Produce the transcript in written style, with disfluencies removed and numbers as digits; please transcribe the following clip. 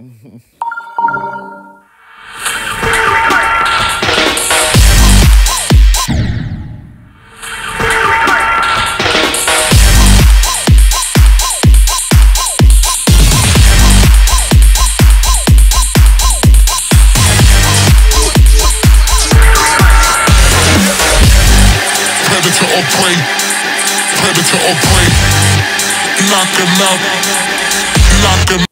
Predator or prey, predator or prey. Knock him out, knock him